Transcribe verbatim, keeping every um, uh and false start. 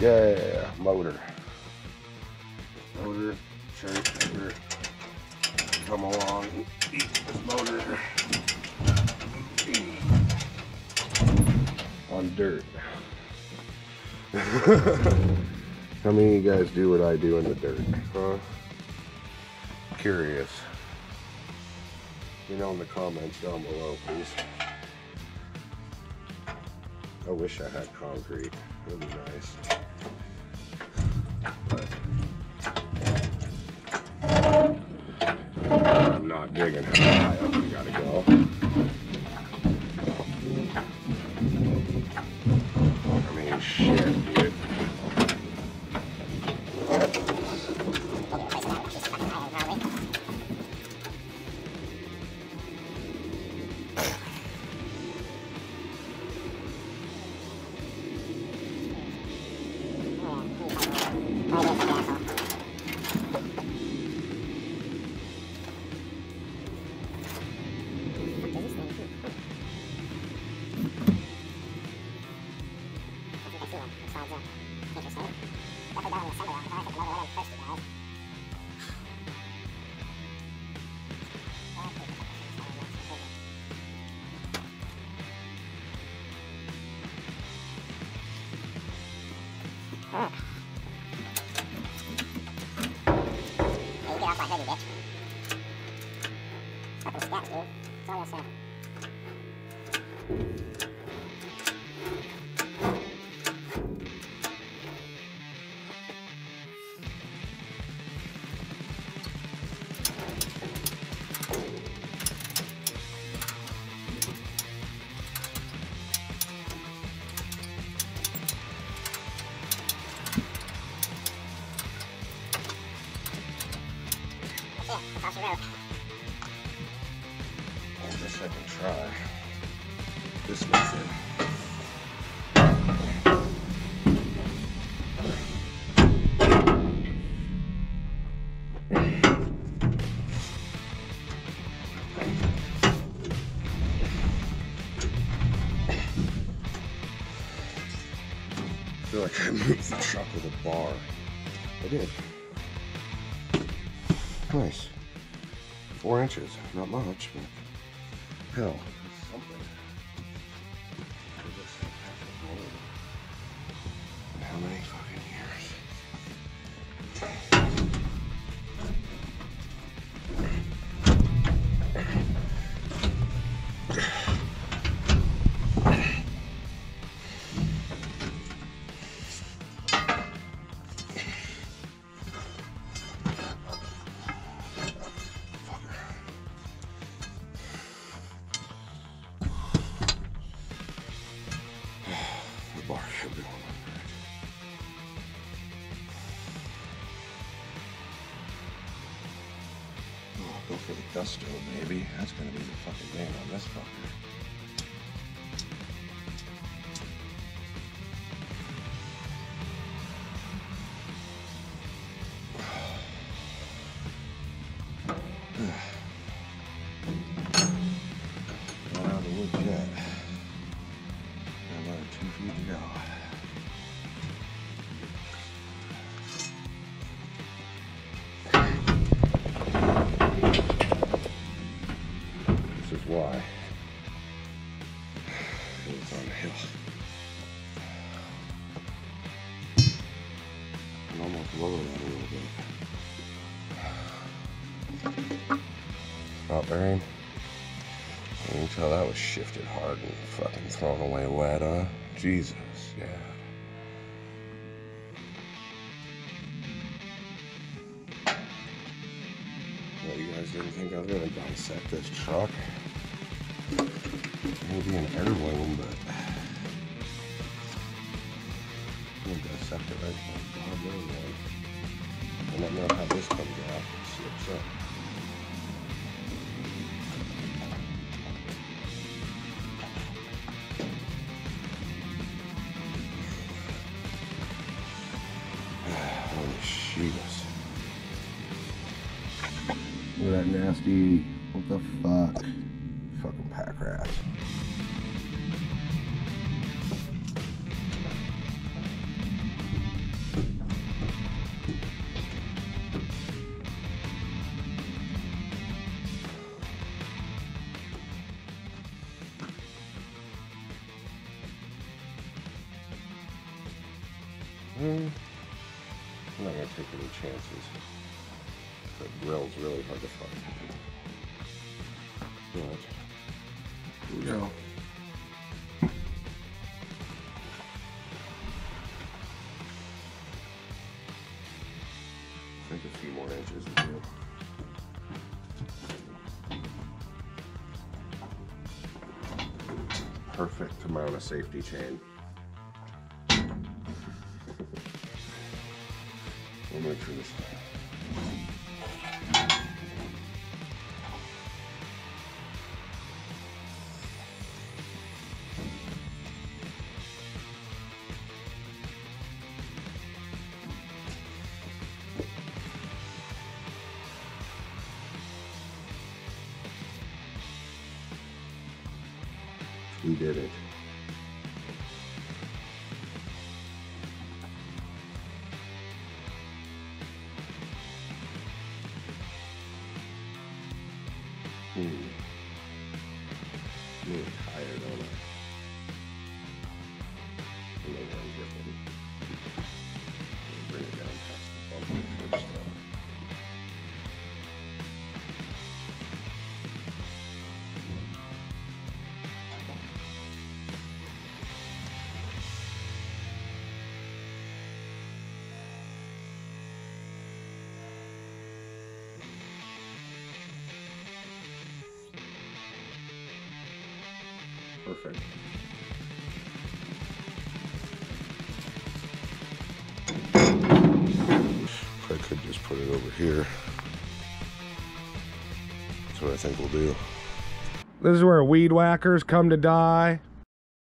Yeah, motor. Motor, cherry motor. Come along, eat this motor. On dirt. How many of you guys do what I do in the dirt? Huh? Curious. You know in the comments down below, please. I wish I had concrete. It'd be nice. But I'm not digging how high up we gotta go. I mean, shit, dude. Oh. Hey, you get off my hoodie, bitch. Fucking scat, dude. That's all I say. Across the road. I guess I can try. This method. I feel like I moved the truck with a bar. I did. Nice. Four inches, not much, but hell, it's something. How many fucking years? Bar should be one hundred. Oh, go for the gusto, baby. That's gonna be the fucking name on this fucker. Not out of the woods yet. Another two feet to go. This is why it's on the hill. And almost lower that a little bit. Stop bearing. You can tell that was shifted hard and fucking thrown away wet, huh? Jesus, yeah. Well, you guys didn't think I was gonna dissect this truck? Maybe an heirloom, but I'm gonna dissect it right from the bottom one. I don't know how this comes out. It slips up. Jesus. Look at that nasty, what the fuck? Fucking pack rats. Mm-hmm. I'm not gonna take any chances. The grill's really hard to find. But here we go. I think a few more inches is good. Perfect amount of safety chain. We'll make sure this. We did it. Hmm. I'm really tired, don't I? I know where I'm gripping. Bring it down past the bump first, though. Perfect. I could just put it over here. That's what I think we'll do. This is where weed whackers come to die.